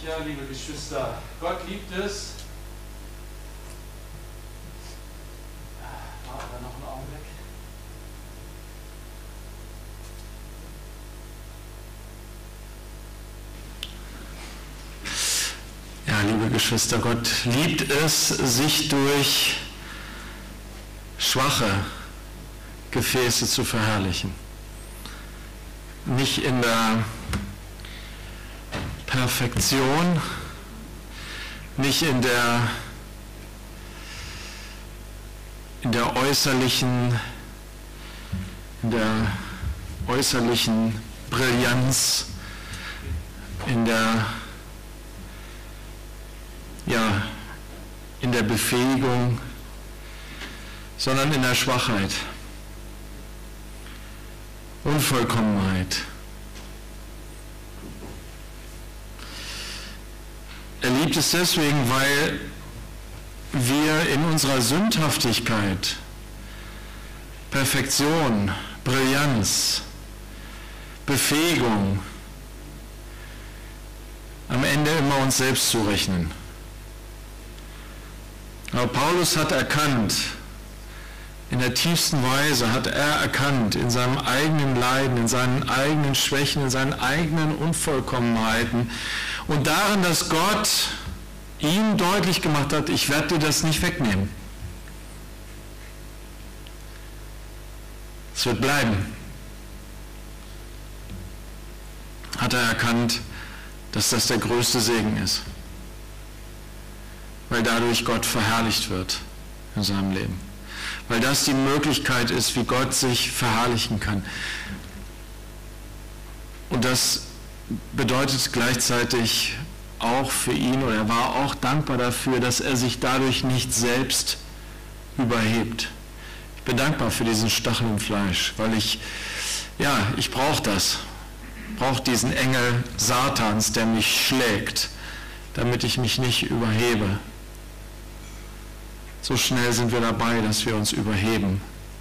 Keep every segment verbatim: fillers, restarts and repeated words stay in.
Ja, liebe Geschwister, Gott liebt es. Warten wir noch einen Augenblick. Ja, liebe Geschwister, Gott liebt es, sich durch schwache Gefäße zu verherrlichen. Nicht in der Perfektion, nicht in der, in der äußerlichen, in der äußerlichen Brillanz, in der, ja, in der Befähigung, sondern in der Schwachheit, Unvollkommenheit. Er liebt es deswegen, weil wir in unserer Sündhaftigkeit, Perfektion, Brillanz, Befähigung am Ende immer uns selbst zurechnen. Aber Paulus hat erkannt, in der tiefsten Weise hat er erkannt, in seinem eigenen Leiden, in seinen eigenen Schwächen, in seinen eigenen Unvollkommenheiten und darin, dass Gott ihm deutlich gemacht hat, ich werde dir das nicht wegnehmen. Es wird bleiben. Hat er erkannt, dass das der größte Segen ist, weil dadurch Gott verherrlicht wird in seinem Leben. Weil das die Möglichkeit ist, wie Gott sich verherrlichen kann. Und das bedeutet gleichzeitig auch für ihn, oder er war auch dankbar dafür, dass er sich dadurch nicht selbst überhebt. Ich bin dankbar für diesen Stachel im Fleisch, weil ich, ja, ich brauche das. Ich brauche diesen Engel Satans, der mich schlägt, damit ich mich nicht überhebe. So schnell sind wir dabei, dass wir uns überheben.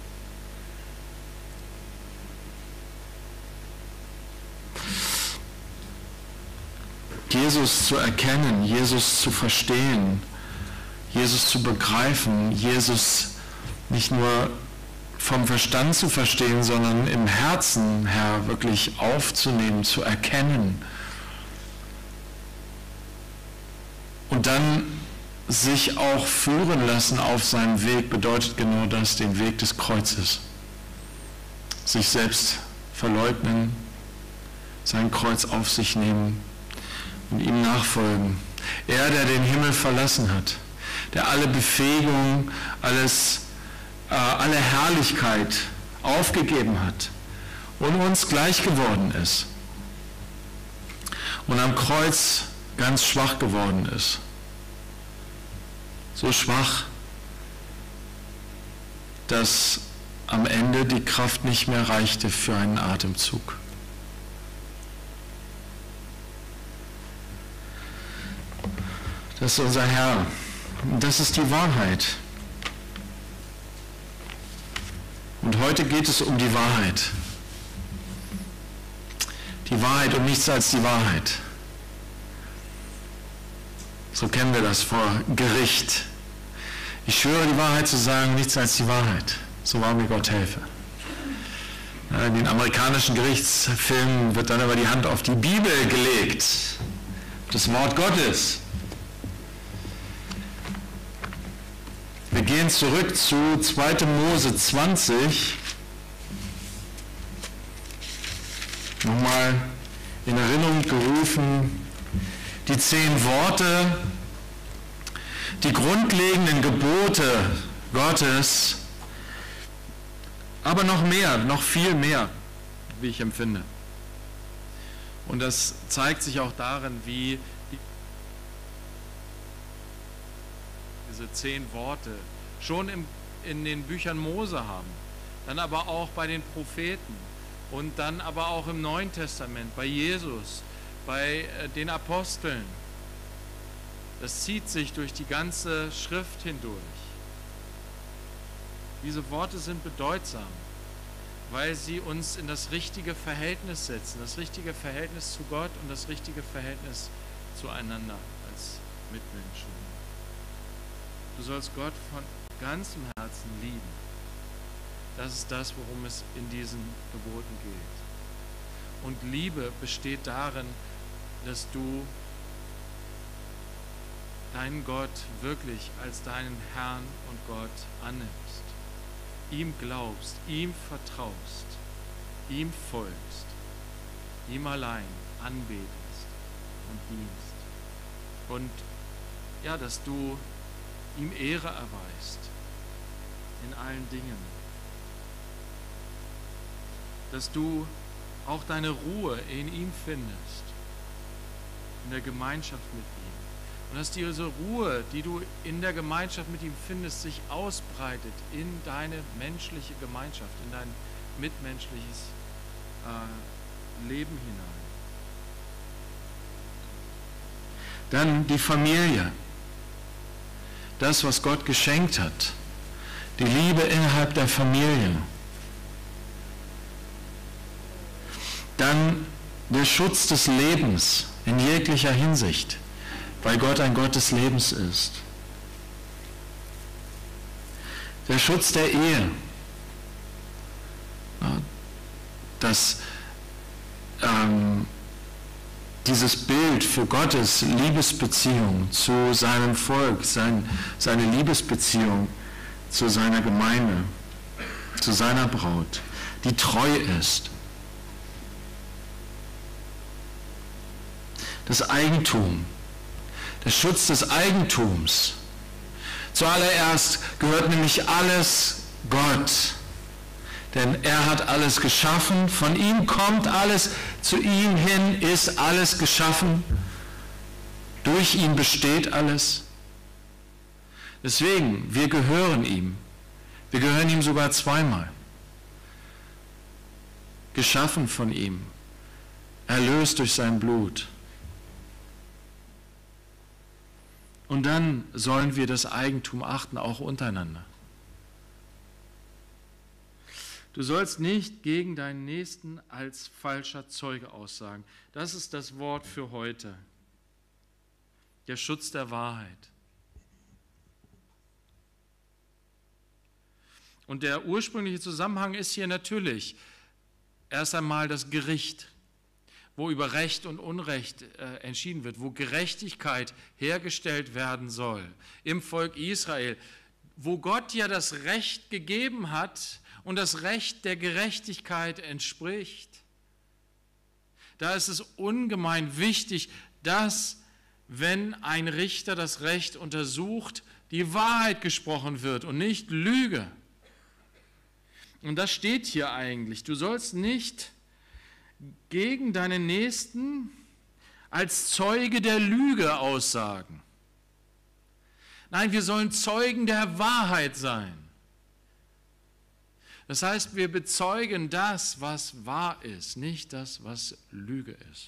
Jesus zu erkennen, Jesus zu verstehen, Jesus zu begreifen, Jesus nicht nur vom Verstand zu verstehen, sondern im Herzen, Herr, wirklich aufzunehmen, zu erkennen. Und dann sich auch führen lassen auf seinem Weg, bedeutet genau das, den Weg des Kreuzes. Sich selbst verleugnen, sein Kreuz auf sich nehmen und ihm nachfolgen. Er, der den Himmel verlassen hat, der alle Befähigung, alles, äh, alle Herrlichkeit aufgegeben hat und uns gleich geworden ist und am Kreuz ganz schwach geworden ist. So schwach, dass am Ende die Kraft nicht mehr reichte für einen Atemzug. Das ist unser Herr. Das ist die Wahrheit. Und heute geht es um die Wahrheit. Die Wahrheit und nichts als die Wahrheit. So kennen wir das vor Gericht. Ich schwöre, die Wahrheit zu sagen, nichts als die Wahrheit. So wahr mir Gott helfe. In den amerikanischen Gerichtsfilmen wird dann aber die Hand auf die Bibel gelegt. Das Wort Gottes. Wir gehen zurück zu zweiter Mose zwanzig. Nochmal in Erinnerung gerufen. Die zehn Worte, die grundlegenden Gebote Gottes, aber noch mehr, noch viel mehr, wie ich empfinde. Und das zeigt sich auch darin, wie diese zehn Worte schon im, in den Büchern Mose haben, dann aber auch bei den Propheten und dann aber auch im Neuen Testament, bei Jesus, bei den Aposteln. Das zieht sich durch die ganze Schrift hindurch. Diese Worte sind bedeutsam, weil sie uns in das richtige Verhältnis setzen, das richtige Verhältnis zu Gott und das richtige Verhältnis zueinander als Mitmenschen. Du sollst Gott von ganzem Herzen lieben. Das ist das, worum es in diesen Geboten geht. Und Liebe besteht darin, dass du deinen Gott wirklich als deinen Herrn und Gott annimmst, ihm glaubst, ihm vertraust, ihm folgst, ihm allein anbetest und dienst. Und ja, dass du ihm Ehre erweist in allen Dingen. Dass du auch deine Ruhe in ihm findest, in der Gemeinschaft mit ihm. Und dass diese Ruhe, die du in der Gemeinschaft mit ihm findest, sich ausbreitet in deine menschliche Gemeinschaft, in dein mitmenschliches äh, Leben hinein. Dann die Familie. Das, was Gott geschenkt hat. Die Liebe innerhalb der Familie. Dann der Schutz des Lebens in jeglicher Hinsicht, weil Gott ein Gott des Lebens ist. Der Schutz der Ehe. Dass ähm, dieses Bild für Gottes Liebesbeziehung zu seinem Volk, sein, seine Liebesbeziehung zu seiner Gemeinde, zu seiner Braut, die treu ist. Das Eigentum, der Schutz des Eigentums. Zuallererst gehört nämlich alles Gott, denn er hat alles geschaffen, von ihm kommt alles, zu ihm hin ist alles geschaffen, durch ihn besteht alles. Deswegen, wir gehören ihm, wir gehören ihm sogar zweimal. Geschaffen von ihm, erlöst durch sein Blut. Und dann sollen wir das Eigentum achten, auch untereinander. Du sollst nicht gegen deinen Nächsten als falscher Zeuge aussagen. Das ist das Wort für heute. Der Schutz der Wahrheit. Und der ursprüngliche Zusammenhang ist hier natürlich erst einmal das Gericht, wo über Recht und Unrecht äh, entschieden wird, wo Gerechtigkeit hergestellt werden soll im Volk Israel, wo Gott ja das Recht gegeben hat und das Recht der Gerechtigkeit entspricht. Da ist es ungemein wichtig, dass, wenn ein Richter das Recht untersucht, die Wahrheit gesprochen wird und nicht Lüge. Und das steht hier eigentlich. Du sollst nicht gegen deinen Nächsten als Zeuge der Lüge aussagen. Nein, wir sollen Zeugen der Wahrheit sein. Das heißt, wir bezeugen das, was wahr ist, nicht das, was Lüge ist.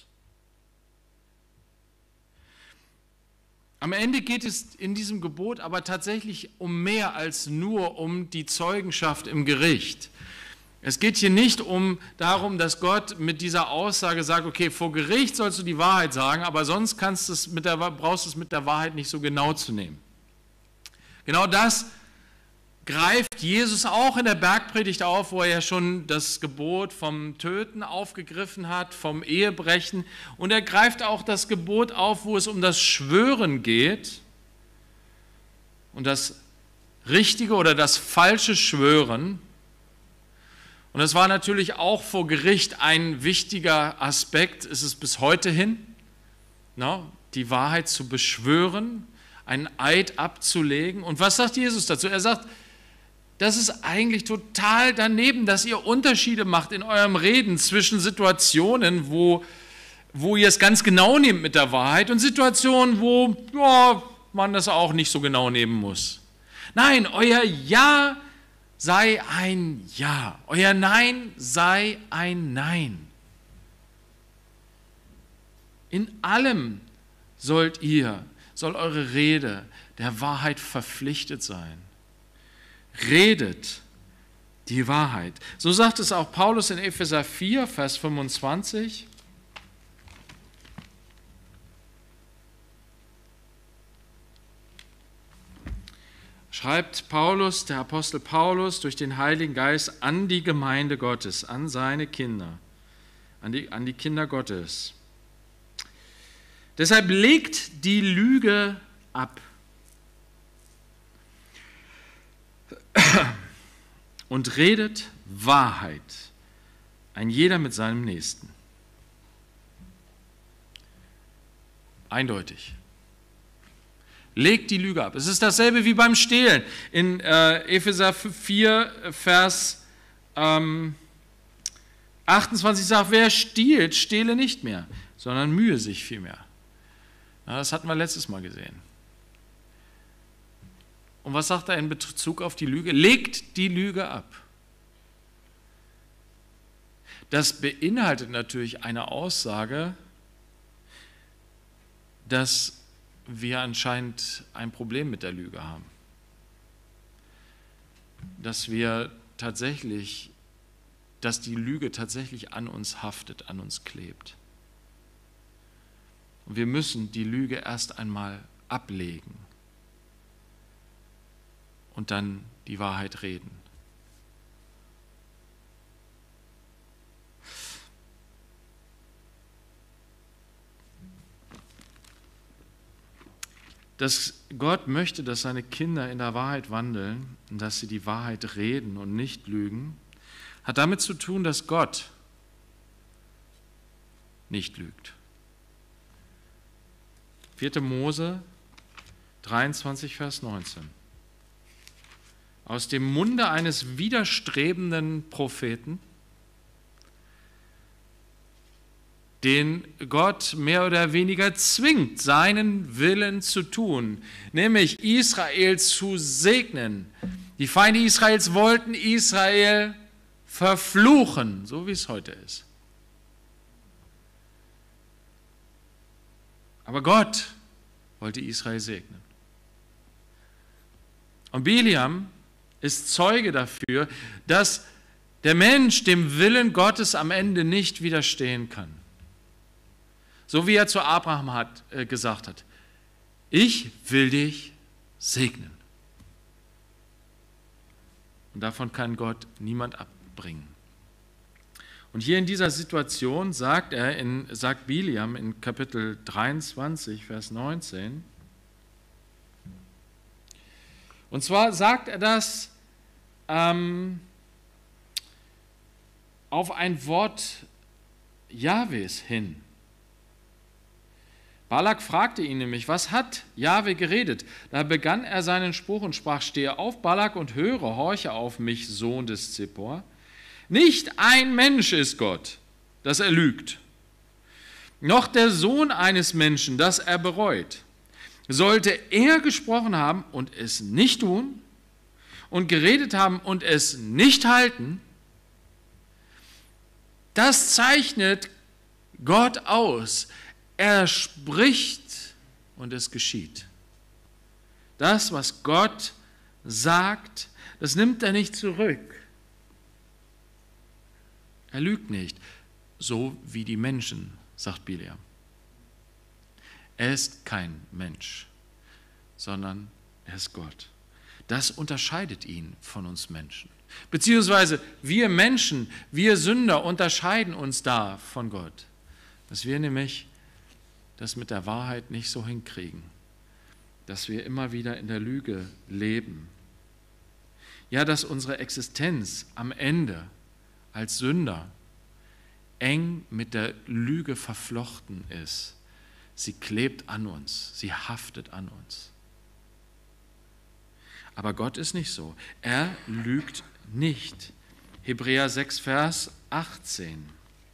Am Ende geht es in diesem Gebot aber tatsächlich um mehr als nur um die Zeugenschaft im Gericht. Es geht hier nicht um darum, dass Gott mit dieser Aussage sagt, okay, vor Gericht sollst du die Wahrheit sagen, aber sonst kannst es mit der, brauchst du es mit der Wahrheit nicht so genau zu nehmen. Genau das greift Jesus auch in der Bergpredigt auf, wo er ja schon das Gebot vom Töten aufgegriffen hat, vom Ehebrechen. Und er greift auch das Gebot auf, wo es um das Schwören geht. Und das richtige oder das falsche Schwören. Und das war natürlich auch vor Gericht ein wichtiger Aspekt, ist es bis heute hin, no, die Wahrheit zu beschwören, einen Eid abzulegen. Und was sagt Jesus dazu? Er sagt, das ist eigentlich total daneben, dass ihr Unterschiede macht in eurem Reden zwischen Situationen, wo, wo ihr es ganz genau nehmt mit der Wahrheit und Situationen, wo ja, man das auch nicht so genau nehmen muss. Nein, euer Ja sei ein Ja, euer Nein sei ein Nein. In allem sollt ihr, soll eure Rede der Wahrheit verpflichtet sein. Redet die Wahrheit. So sagt es auch Paulus in Epheser vier, Vers fünfundzwanzig. schreibt Paulus, der Apostel Paulus, durch den Heiligen Geist an die Gemeinde Gottes, an seine Kinder, an die, an die Kinder Gottes. Deshalb legt die Lüge ab und redet Wahrheit, ein jeder mit seinem Nächsten. Eindeutig. Legt die Lüge ab. Es ist dasselbe wie beim Stehlen. In äh, Epheser vier, Vers ähm, achtundzwanzig sagt, wer stiehlt, stehle nicht mehr, sondern mühe sich vielmehr. Ja, das hatten wir letztes Mal gesehen. Und was sagt er in Bezug auf die Lüge? Legt die Lüge ab. Das beinhaltet natürlich eine Aussage, dass wir anscheinend ein Problem mit der Lüge haben. Dass wir tatsächlich, dass die Lüge tatsächlich an uns haftet, an uns klebt. Und wir müssen die Lüge erst einmal ablegen und dann die Wahrheit reden. Dass Gott möchte, dass seine Kinder in der Wahrheit wandeln und dass sie die Wahrheit reden und nicht lügen, hat damit zu tun, dass Gott nicht lügt. vierte Mose dreiundzwanzig, Vers neunzehn. Aus dem Munde eines widerstrebenden Propheten, den Gott mehr oder weniger zwingt, seinen Willen zu tun, nämlich Israel zu segnen. Die Feinde Israels wollten Israel verfluchen, so wie es heute ist. Aber Gott wollte Israel segnen. Und Biliam ist Zeuge dafür, dass der Mensch dem Willen Gottes am Ende nicht widerstehen kann. So wie er zu Abraham hat, äh, gesagt hat, ich will dich segnen. Und davon kann Gott niemand abbringen. Und hier in dieser Situation sagt er, in, sagt Biliam in Kapitel dreiundzwanzig, Vers neunzehn, und zwar sagt er das ähm, auf ein Wort Jahwes hin. Balak fragte ihn nämlich, was hat Jahwe geredet? Da begann er seinen Spruch und sprach, stehe auf, Balak, und höre, horche auf mich, Sohn des Zippor. Nicht ein Mensch ist Gott, dass er lügt, noch der Sohn eines Menschen, dass er bereut. Sollte er gesprochen haben und es nicht tun und geredet haben und es nicht halten, das zeichnet Gott aus. Er spricht und es geschieht. Das, was Gott sagt, das nimmt er nicht zurück. Er lügt nicht, so wie die Menschen, sagt Biliam. Er ist kein Mensch, sondern er ist Gott. Das unterscheidet ihn von uns Menschen. Beziehungsweise wir Menschen, wir Sünder unterscheiden uns da von Gott. Dass wir nämlich das mit der Wahrheit nicht so hinkriegen. Dass wir immer wieder in der Lüge leben. Ja, dass unsere Existenz am Ende als Sünder eng mit der Lüge verflochten ist. Sie klebt an uns, sie haftet an uns. Aber Gott ist nicht so. Er lügt nicht. Hebräer sechs, Vers achtzehn.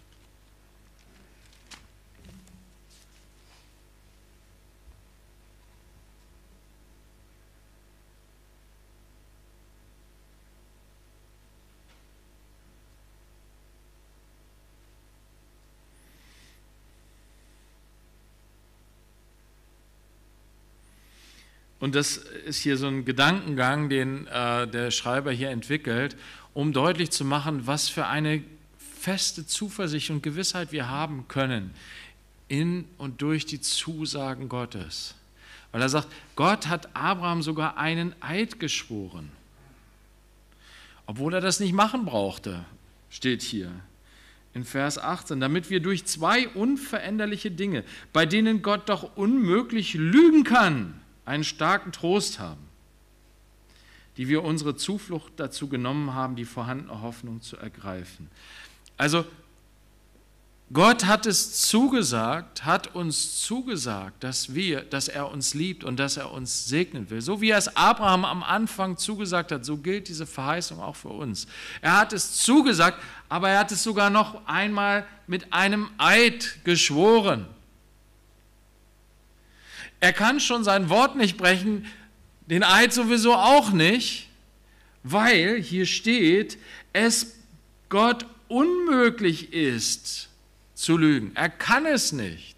Und das ist hier so ein Gedankengang, den äh, der Schreiber hier entwickelt, um deutlich zu machen, was für eine feste Zuversicht und Gewissheit wir haben können in und durch die Zusagen Gottes. Weil er sagt, Gott hat Abraham sogar einen Eid geschworen. Obwohl er das nicht machen brauchte, steht hier in Vers achtzehn, damit wir durch zwei unveränderliche Dinge, bei denen Gott doch unmöglich lügen kann, einen starken Trost haben, die wir unsere Zuflucht dazu genommen haben, die vorhandene Hoffnung zu ergreifen. Also Gott hat es zugesagt, hat uns zugesagt, dass wir, dass er uns liebt und dass er uns segnen will. So wie er es Abraham am Anfang zugesagt hat, so gilt diese Verheißung auch für uns. Er hat es zugesagt, aber er hat es sogar noch einmal mit einem Eid geschworen. Er kann schon sein Wort nicht brechen, den Eid sowieso auch nicht, weil hier steht, es Gott unmöglich ist, zu lügen. Er kann es nicht.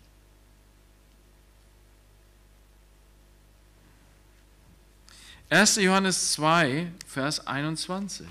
erster Johannes zwei, Vers einundzwanzig.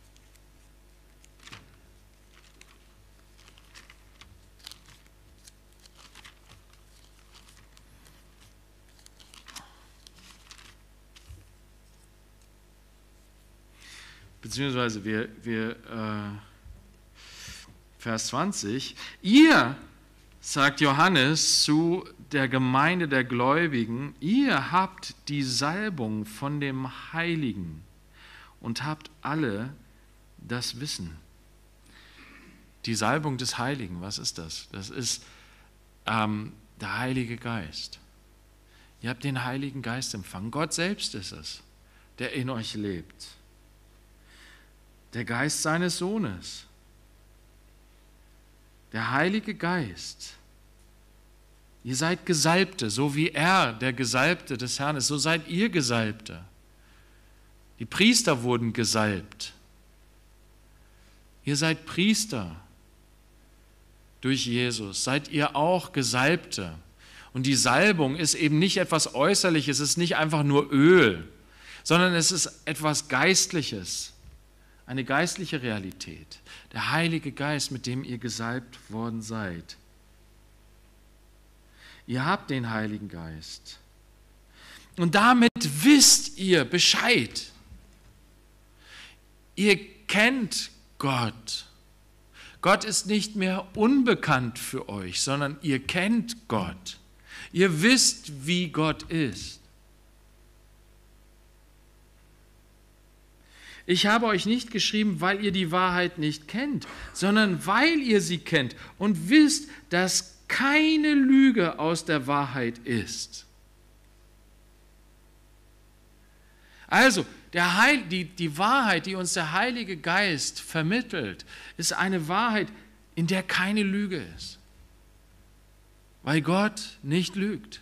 Beziehungsweise wir, wir äh, Vers zwanzig, ihr, sagt Johannes zu der Gemeinde der Gläubigen, ihr habt die Salbung von dem Heiligen und habt alle das Wissen. Die Salbung des Heiligen, was ist das? Das ist ähm, der Heilige Geist. Ihr habt den Heiligen Geist empfangen. Gott selbst ist es, der in euch lebt. Der Geist seines Sohnes. Der Heilige Geist. Ihr seid Gesalbte, so wie er, der Gesalbte des Herrn ist, so seid ihr Gesalbte. Die Priester wurden gesalbt. Ihr seid Priester durch Jesus, seid ihr auch Gesalbte. Und die Salbung ist eben nicht etwas Äußerliches, es ist nicht einfach nur Öl, sondern es ist etwas Geistliches, eine geistliche Realität. Der Heilige Geist, mit dem ihr gesalbt worden seid. Ihr habt den Heiligen Geist. Und damit wisst ihr Bescheid. Ihr kennt Gott. Gott ist nicht mehr unbekannt für euch, sondern ihr kennt Gott. Ihr wisst, wie Gott ist. Ich habe euch nicht geschrieben, weil ihr die Wahrheit nicht kennt, sondern weil ihr sie kennt und wisst, dass keine Lüge aus der Wahrheit ist. Also, der Heil, die, die Wahrheit, die uns der Heilige Geist vermittelt, ist eine Wahrheit, in der keine Lüge ist, weil Gott nicht lügt.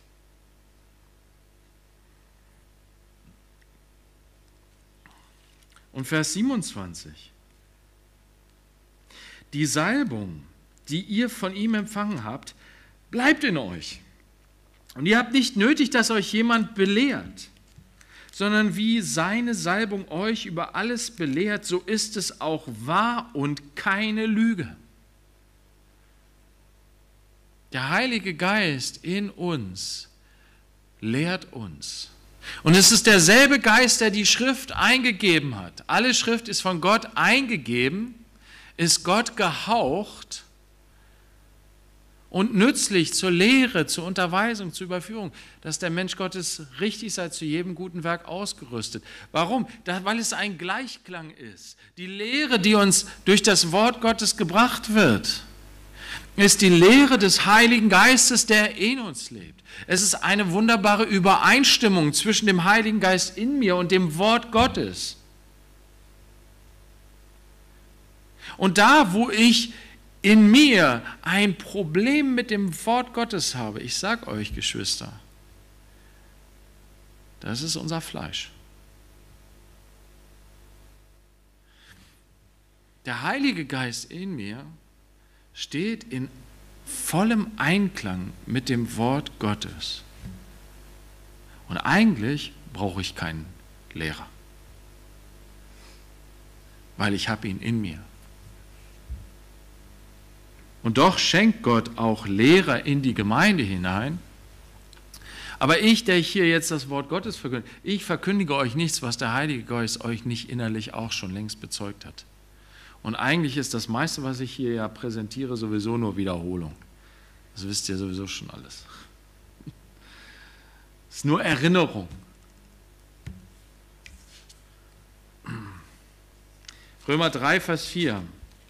Und Vers siebenundzwanzig. Die Salbung, die ihr von ihm empfangen habt, bleibt in euch. Und ihr habt nicht nötig, dass euch jemand belehrt, sondern wie seine Salbung euch über alles belehrt, so ist es auch wahr und keine Lüge. Der Heilige Geist in uns lehrt uns. Und es ist derselbe Geist, der die Schrift eingegeben hat. Alle Schrift ist von Gott eingegeben, ist Gott gehaucht und nützlich zur Lehre, zur Unterweisung, zur Überführung, dass der Mensch Gottes richtig sei, zu jedem guten Werk ausgerüstet. Warum? Da, weil es ein Gleichklang ist. Die Lehre, die uns durch das Wort Gottes gebracht wird, ist die Lehre des Heiligen Geistes, der in uns lebt. Es ist eine wunderbare Übereinstimmung zwischen dem Heiligen Geist in mir und dem Wort Gottes. Und da, wo ich in mir ein Problem mit dem Wort Gottes habe, ich sage euch, Geschwister, das ist unser Fleisch. Der Heilige Geist in mir steht in vollem Einklang mit dem Wort Gottes. Und eigentlich brauche ich keinen Lehrer, weil ich habe ihn in mir. Und doch schenkt Gott auch Lehrer in die Gemeinde hinein, Aber ich, der ich hier jetzt das Wort Gottes verkündige, ich verkündige euch nichts, was der Heilige Geist euch nicht innerlich auch schon längst bezeugt hat. Und eigentlich ist das meiste, was ich hier ja präsentiere, sowieso nur Wiederholung. Das wisst ihr sowieso schon alles. Es ist nur Erinnerung. Römer drei, Vers vier.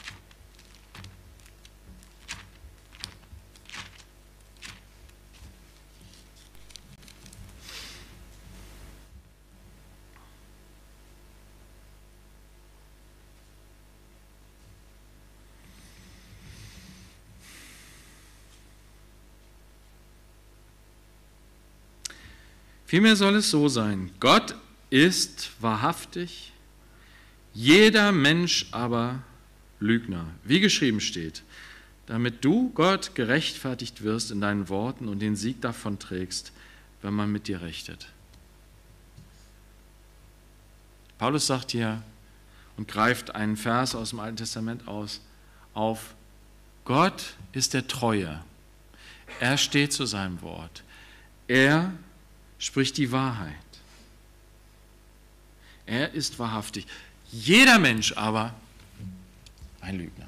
Vielmehr soll es so sein, Gott ist wahrhaftig, jeder Mensch aber Lügner, wie geschrieben steht, damit du, Gott, gerechtfertigt wirst in deinen Worten und den Sieg davon trägst, wenn man mit dir rechtet. Paulus sagt hier und greift einen Vers aus dem Alten Testament aus, auf, Gott ist der Treue, er steht zu seinem Wort, er spricht die Wahrheit. Er ist wahrhaftig. Jeder Mensch aber ein Lügner.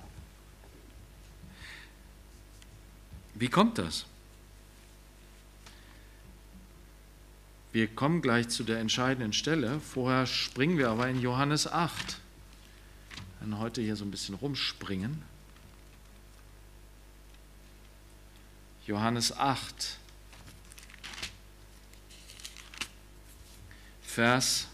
Wie kommt das? Wir kommen gleich zu der entscheidenden Stelle. Vorher springen wir aber in Johannes acht. Wir werden heute hier so ein bisschen rumspringen. Johannes acht. Vers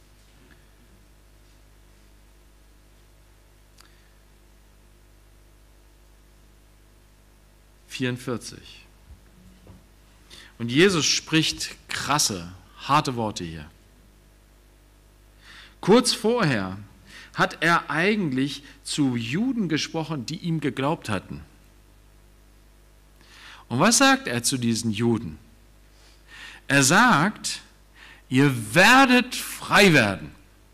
vierundvierzig. Und Jesus spricht krasse, harte Worte hier. Kurz vorher hat er eigentlich zu Juden gesprochen, die ihm geglaubt hatten. Und was sagt er zu diesen Juden? Er sagt, ihr werdet frei werden,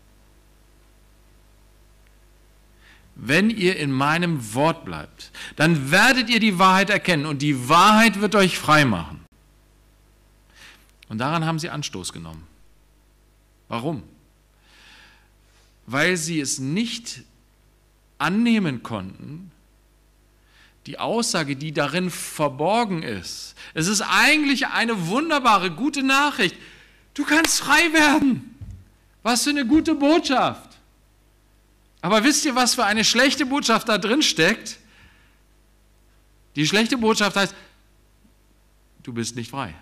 wenn ihr in meinem Wort bleibt. Dann werdet ihr die Wahrheit erkennen und die Wahrheit wird euch frei machen. Und daran haben sie Anstoß genommen. Warum? Weil sie es nicht annehmen konnten, die Aussage, die darin verborgen ist. Es ist eigentlich eine wunderbare, gute Nachricht. Du kannst frei werden. Was für eine gute Botschaft. Aber wisst ihr, was für eine schlechte Botschaft da drin steckt? Die schlechte Botschaft heißt, du bist nicht frei.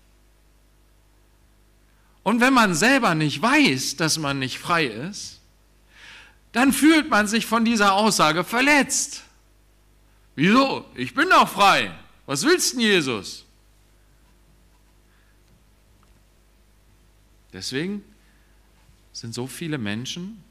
Und wenn man selber nicht weiß, dass man nicht frei ist, dann fühlt man sich von dieser Aussage verletzt. Wieso? Ich bin doch frei. Was willst denn, Jesus? Deswegen sind so viele Menschen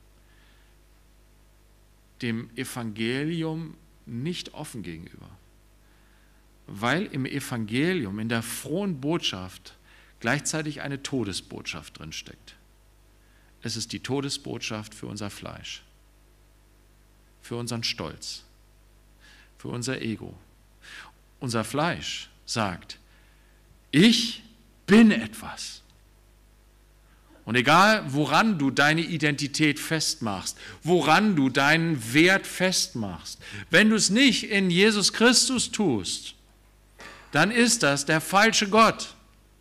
dem Evangelium nicht offen gegenüber. Weil im Evangelium, in der frohen Botschaft, gleichzeitig eine Todesbotschaft drinsteckt. Es ist die Todesbotschaft für unser Fleisch, für unseren Stolz, für unser Ego. Unser Fleisch sagt, ich bin etwas. Und egal, woran du deine Identität festmachst, woran du deinen Wert festmachst, wenn du es nicht in Jesus Christus tust, dann ist das der falsche Gott.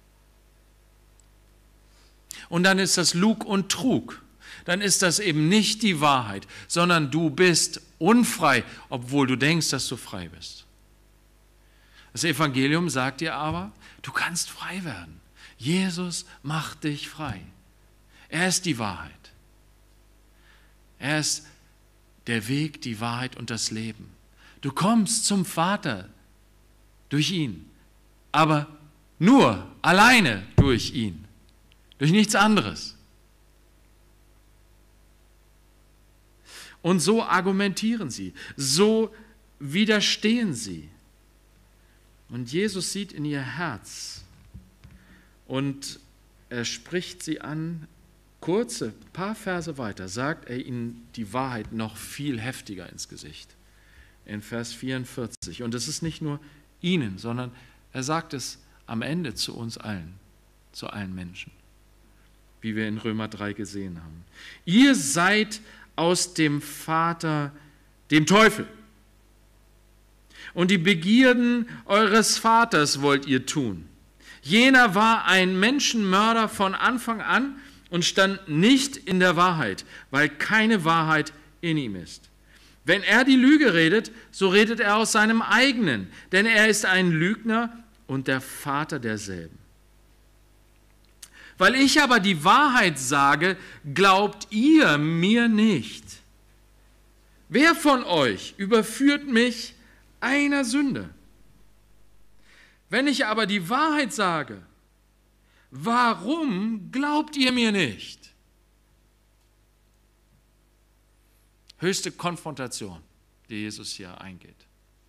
Und dann ist das Lug und Trug. Dann ist das eben nicht die Wahrheit, sondern du bist unfrei, obwohl du denkst, dass du frei bist. Das Evangelium sagt dir aber, du kannst frei werden. Jesus macht dich frei. Er ist die Wahrheit. Er ist der Weg, die Wahrheit und das Leben. Du kommst zum Vater durch ihn, aber nur alleine durch ihn, durch nichts anderes. Und so argumentieren sie, so widerstehen sie. Und Jesus sieht in ihr Herz und er spricht sie an. Kurze, paar Verse weiter sagt er ihnen die Wahrheit noch viel heftiger ins Gesicht. In Vers vierundvierzig. Und es ist nicht nur ihnen, sondern er sagt es am Ende zu uns allen, zu allen Menschen, wie wir in Römer drei gesehen haben. Ihr seid aus dem Vater, dem Teufel. Und die Begierden eures Vaters wollt ihr tun. Jener war ein Menschenmörder von Anfang an und stand nicht in der Wahrheit, weil keine Wahrheit in ihm ist. Wenn er die Lüge redet, so redet er aus seinem eigenen, denn er ist ein Lügner und der Vater derselben. Weil ich aber die Wahrheit sage, glaubt ihr mir nicht. Wer von euch überführt mich einer Sünde? Wenn ich aber die Wahrheit sage, warum glaubt ihr mir nicht? Höchste Konfrontation, die Jesus hier eingeht.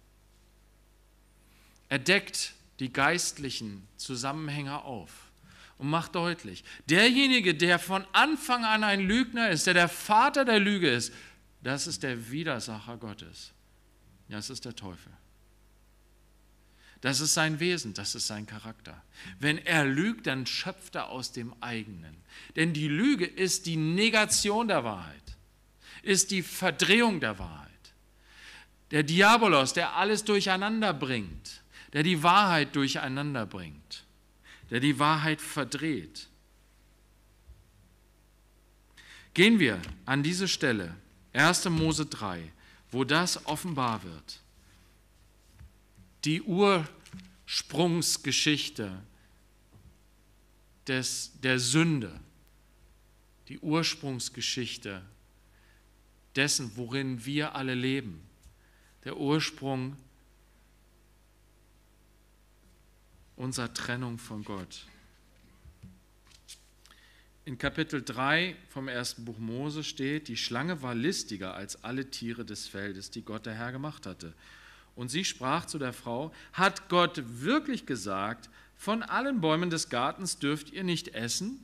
Er deckt die geistlichen Zusammenhänge auf und macht deutlich, derjenige, der von Anfang an ein Lügner ist, der der Vater der Lüge ist, das ist der Widersacher Gottes. Das ist der Teufel. Das ist sein Wesen, das ist sein Charakter. Wenn er lügt, dann schöpft er aus dem eigenen. Denn die Lüge ist die Negation der Wahrheit, ist die Verdrehung der Wahrheit. Der Diabolos, der alles durcheinander bringt, der die Wahrheit durcheinander bringt, der die Wahrheit verdreht. Gehen wir an diese Stelle, erster Mose drei, wo das offenbar wird. Die Ursprungsgeschichte des, der Sünde, die Ursprungsgeschichte dessen, worin wir alle leben, der Ursprung unserer Trennung von Gott. In Kapitel drei vom ersten Buch Mose steht, die Schlange war listiger als alle Tiere des Feldes, die Gott der Herr gemacht hatte. Und sie sprach zu der Frau, hat Gott wirklich gesagt, von allen Bäumen des Gartens dürft ihr nicht essen?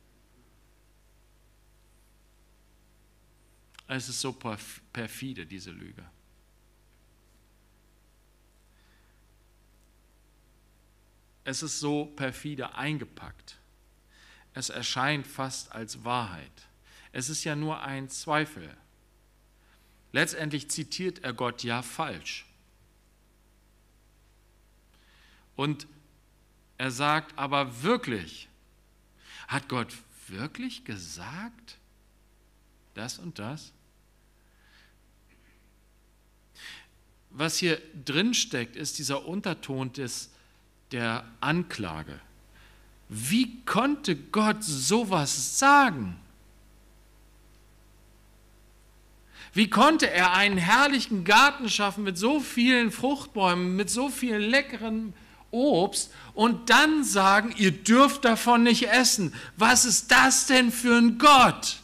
Es ist so perfide, diese Lüge. Es ist so perfide eingepackt. Es erscheint fast als Wahrheit. Es ist ja nur ein Zweifel. Letztendlich zitiert er Gott ja falsch. Und er sagt aber wirklich, hat Gott wirklich gesagt das und das? Was hier drin steckt, ist dieser Unterton des, der Anklage. Wie konnte Gott sowas sagen? Wie konnte er einen herrlichen Garten schaffen mit so vielen Fruchtbäumen, mit so viel leckeren Obst und dann sagen, ihr dürft davon nicht essen? Was ist das denn für ein Gott?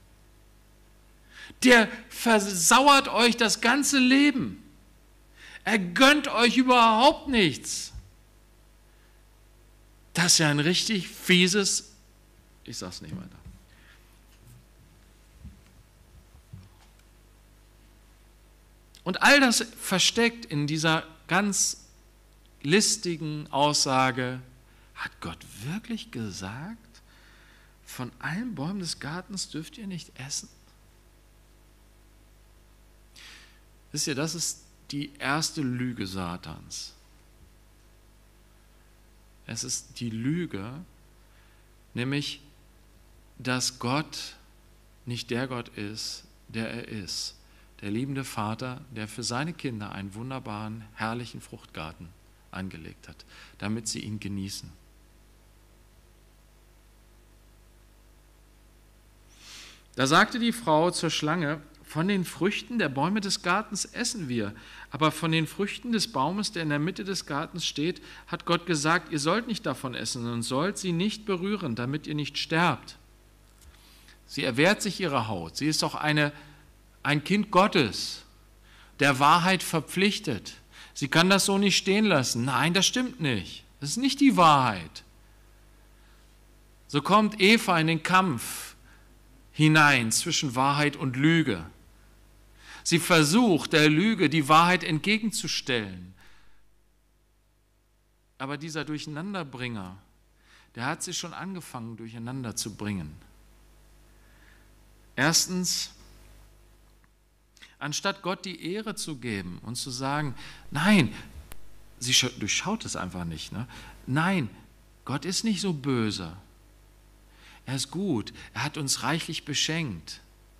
Der versauert euch das ganze Leben. Er gönnt euch überhaupt nichts. Das ist ja ein richtig fieses, ich sag's nicht weiter. Und all das versteckt in dieser ganz listigen Aussage, hat Gott wirklich gesagt, von allen Bäumen des Gartens dürft ihr nicht essen? Wisst ihr, das ist die erste Lüge Satans. Es ist die Lüge, nämlich, dass Gott nicht der Gott ist, der er ist. Der liebende Vater, der für seine Kinder einen wunderbaren, herrlichen Fruchtgarten angelegt hat, damit sie ihn genießen. Da sagte die Frau zur Schlange, von den Früchten der Bäume des Gartens essen wir, aber von den Früchten des Baumes, der in der Mitte des Gartens steht, hat Gott gesagt, ihr sollt nicht davon essen und sollt sie nicht berühren, damit ihr nicht sterbt. Sie erwehrt sich ihrer Haut. Sie ist doch eine, ein Kind Gottes, der Wahrheit verpflichtet. Sie kann das so nicht stehen lassen. Nein, das stimmt nicht. Das ist nicht die Wahrheit. So kommt Eva in den Kampf hinein zwischen Wahrheit und Lüge. Sie versucht, der Lüge die Wahrheit entgegenzustellen. Aber dieser Durcheinanderbringer, der hat sich schon angefangen, durcheinander zu bringen. Erstens, anstatt Gott die Ehre zu geben und zu sagen, nein, sie durchschaut es einfach nicht. Ne? Nein, Gott ist nicht so böse. Er ist gut. Er hat uns reichlich beschenkt.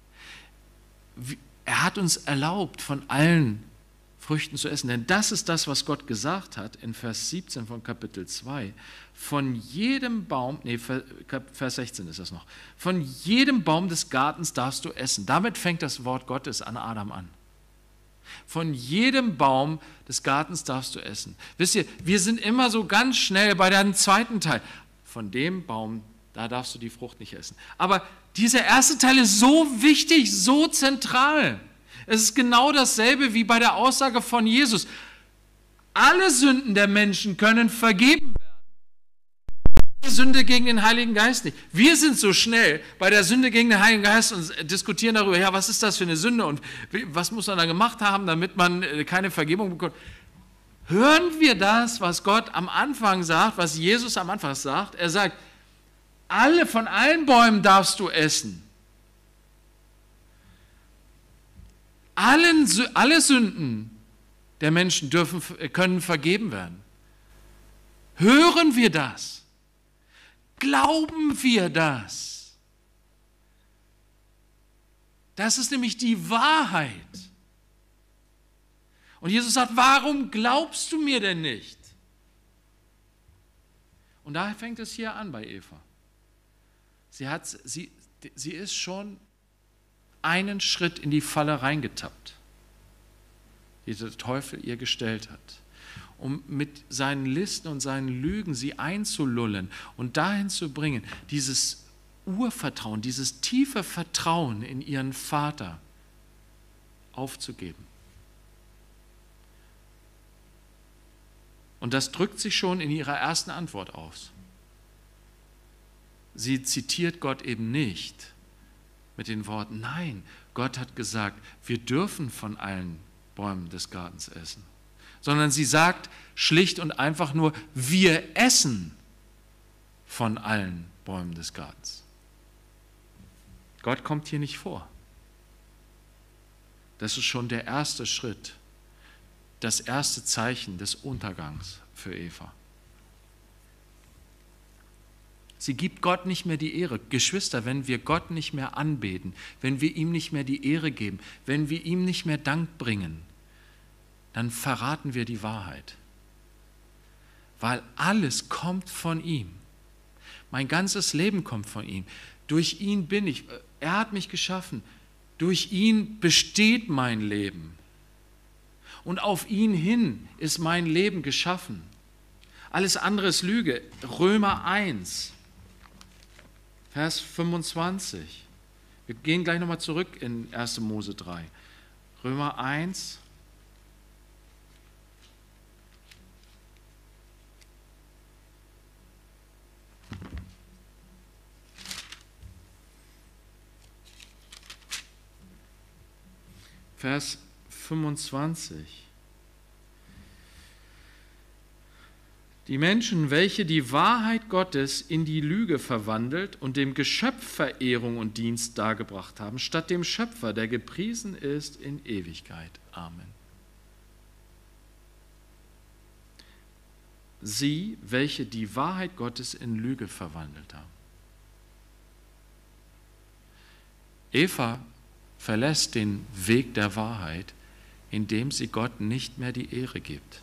Er hat uns erlaubt, von allen Früchten zu essen. Denn das ist das, was Gott gesagt hat in Vers siebzehn von Kapitel zwei. Von jedem Baum, nee, Vers sechzehn ist das noch, von jedem Baum des Gartens darfst du essen. Damit fängt das Wort Gottes an Adam an. Von jedem Baum des Gartens darfst du essen. Wisst ihr, wir sind immer so ganz schnell bei dem zweiten Teil. Von dem Baum, da darfst du die Frucht nicht essen. Aber dieser erste Teil ist so wichtig, so zentral. Es ist genau dasselbe wie bei der Aussage von Jesus. Alle Sünden der Menschen können vergeben werden. Die Sünde gegen den Heiligen Geist nicht. Wir sind so schnell bei der Sünde gegen den Heiligen Geist und diskutieren darüber, ja, was ist das für eine Sünde und was muss man da gemacht haben, damit man keine Vergebung bekommt. Hören wir das, was Gott am Anfang sagt, was Jesus am Anfang sagt? Er sagt, alle, von allen Bäumen darfst du essen. Allen, alle Sünden der Menschen dürfen, können vergeben werden. Hören wir das? Glauben wir das? Das ist nämlich die Wahrheit. Und Jesus sagt, warum glaubst du mir denn nicht? Und da fängt es hier an bei Eva. Sie, hat, sie, sie ist schon einen Schritt in die Falle reingetappt, die der Teufel ihr gestellt hat, um mit seinen Listen und seinen Lügen sie einzulullen und dahin zu bringen, dieses Urvertrauen, dieses tiefe Vertrauen in ihren Vater aufzugeben. Und das drückt sich schon in ihrer ersten Antwort aus. Sie zitiert Gott eben nicht mit den Worten, nein, Gott hat gesagt, wir dürfen von allen Bäumen des Gartens essen. Sondern sie sagt schlicht und einfach nur, wir essen von allen Bäumen des Gartens. Gott kommt hier nicht vor. Das ist schon der erste Schritt, das erste Zeichen des Untergangs für Eva. Sie gibt Gott nicht mehr die Ehre. Geschwister, wenn wir Gott nicht mehr anbeten, wenn wir ihm nicht mehr die Ehre geben, wenn wir ihm nicht mehr Dank bringen, dann verraten wir die Wahrheit. Weil alles kommt von ihm. Mein ganzes Leben kommt von ihm. Durch ihn bin ich. Er hat mich geschaffen. Durch ihn besteht mein Leben. Und auf ihn hin ist mein Leben geschaffen. Alles andere ist Lüge. Römer eins. Vers fünfundzwanzig. Wir gehen gleich nochmal zurück in erste Mose drei. Römer eins. Vers fünfundzwanzig. Die Menschen, welche die Wahrheit Gottes in die Lüge verwandelt und dem Geschöpf Verehrung und Dienst dargebracht haben, statt dem Schöpfer, der gepriesen ist in Ewigkeit. Amen. Sie, welche die Wahrheit Gottes in Lüge verwandelt haben. Eva verlässt den Weg der Wahrheit, indem sie Gott nicht mehr die Ehre gibt.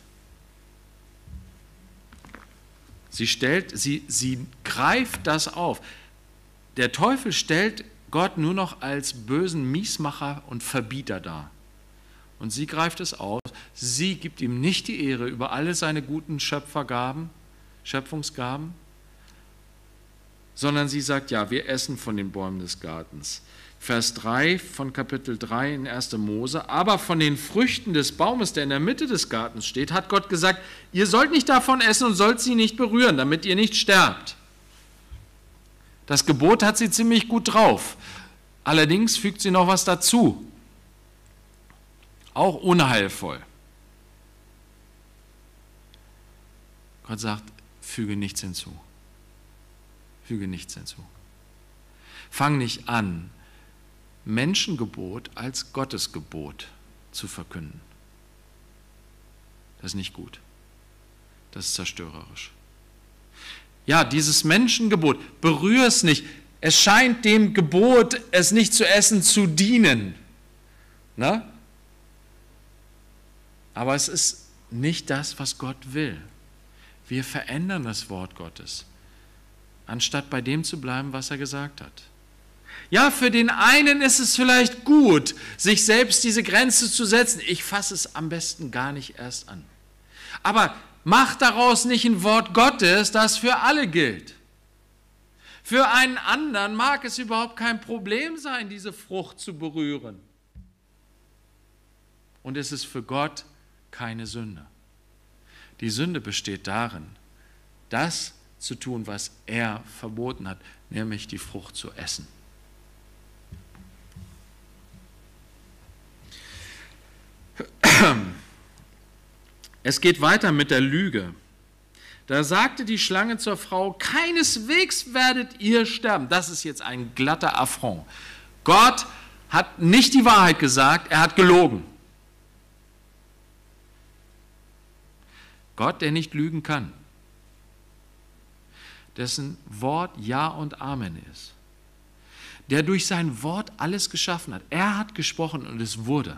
Sie stellt, sie, sie greift das auf. Der Teufel stellt Gott nur noch als bösen Miesmacher und Verbieter dar. Und sie greift es auf. Sie gibt ihm nicht die Ehre über alle seine guten Schöpfergaben, Schöpfungsgaben, sondern sie sagt, ja, wir essen von den Bäumen des Gartens. Vers drei von Kapitel drei in erster Mose, aber von den Früchten des Baumes, der in der Mitte des Gartens steht, hat Gott gesagt, ihr sollt nicht davon essen und sollt sie nicht berühren, damit ihr nicht sterbt. Das Gebot hat sie ziemlich gut drauf. Allerdings fügt sie noch was dazu. Auch unheilvoll. Gott sagt, füge nichts hinzu. Füge nichts hinzu. Fang nicht an, Menschengebot als Gottesgebot zu verkünden. Das ist nicht gut. Das ist zerstörerisch. Ja, dieses Menschengebot, berühr es nicht. Es scheint dem Gebot, es nicht zu essen, zu dienen. Na? Aber es ist nicht das, was Gott will. Wir verändern das Wort Gottes, anstatt bei dem zu bleiben, was er gesagt hat. Ja, für den einen ist es vielleicht gut, sich selbst diese Grenze zu setzen. Ich fasse es am besten gar nicht erst an. Aber mach daraus nicht ein Wort Gottes, das für alle gilt. Für einen anderen mag es überhaupt kein Problem sein, diese Frucht zu berühren. Und es ist für Gott keine Sünde. Die Sünde besteht darin, das zu tun, was er verboten hat, nämlich die Frucht zu essen. Es geht weiter mit der Lüge. Da sagte die Schlange zur Frau, keineswegs werdet ihr sterben. Das ist jetzt ein glatter Affront. Gott hat nicht die Wahrheit gesagt, er hat gelogen. Gott, der nicht lügen kann, dessen Wort Ja und Amen ist, der durch sein Wort alles geschaffen hat. Er hat gesprochen und es wurde.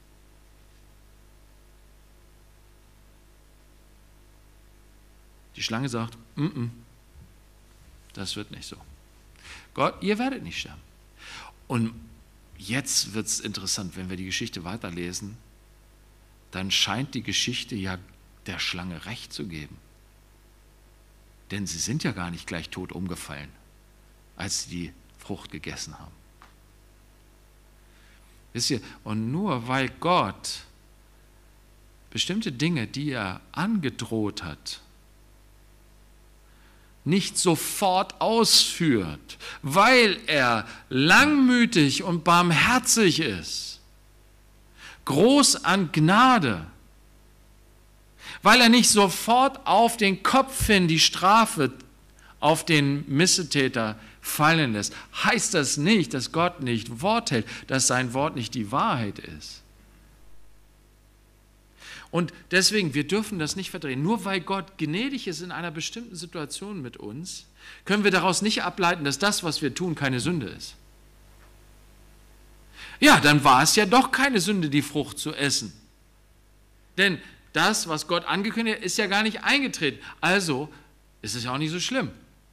Die Schlange sagt, mm-mm, das wird nicht so. Gott, ihr werdet nicht sterben. Und jetzt wird es interessant, wenn wir die Geschichte weiterlesen, dann scheint die Geschichte ja der Schlange recht zu geben. Denn sie sind ja gar nicht gleich tot umgefallen, als sie die Frucht gegessen haben. Wisst ihr, und nur weil Gott bestimmte Dinge, die er angedroht hat, nicht sofort ausführt, weil er langmütig und barmherzig ist, groß an Gnade, weil er nicht sofort auf den Kopf hin die Strafe auf den Missetäter fallen lässt, heißt das nicht, dass Gott nicht Wort hält, dass sein Wort nicht die Wahrheit ist. Und deswegen, wir dürfen das nicht verdrehen. Nur weil Gott gnädig ist in einer bestimmten Situation mit uns, können wir daraus nicht ableiten, dass das, was wir tun, keine Sünde ist. Ja, dann war es ja doch keine Sünde, die Frucht zu essen. Denn das, was Gott angekündigt hat, ist ja gar nicht eingetreten. Also ist es ja auch nicht so schlimm.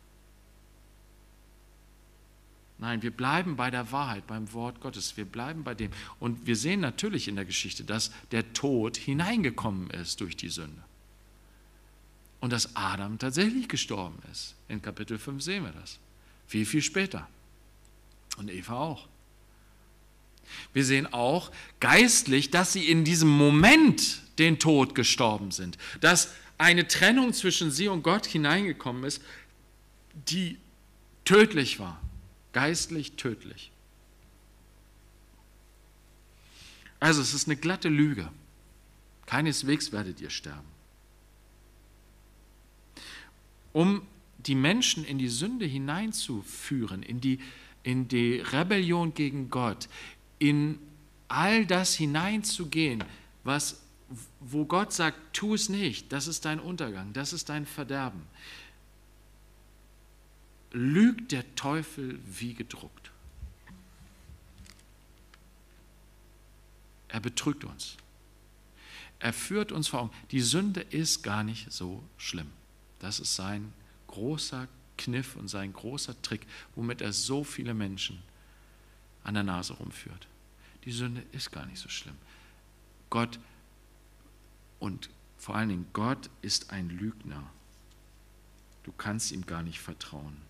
Nein, wir bleiben bei der Wahrheit, beim Wort Gottes. Wir bleiben bei dem. Und wir sehen natürlich in der Geschichte, dass der Tod hineingekommen ist durch die Sünde. Und dass Adam tatsächlich gestorben ist. In Kapitel fünf sehen wir das. Viel, viel später. Und Eva auch. Wir sehen auch geistlich, dass sie in diesem Moment den Tod gestorben sind. Dass eine Trennung zwischen sie und Gott hineingekommen ist, die tödlich war. Geistlich tödlich. Also es ist eine glatte Lüge. Keineswegs werdet ihr sterben. Um die Menschen in die Sünde hineinzuführen, in die, in die Rebellion gegen Gott, in all das hineinzugehen, was, wo Gott sagt, tu es nicht, das ist dein Untergang, das ist dein Verderben, lügt der Teufel wie gedruckt. Er betrügt uns. Er führt uns vor Augen. Die Sünde ist gar nicht so schlimm. Das ist sein großer Kniff und sein großer Trick, womit er so viele Menschen an der Nase rumführt. Die Sünde ist gar nicht so schlimm. Gott und vor allen Dingen Gott ist ein Lügner. Du kannst ihm gar nicht vertrauen.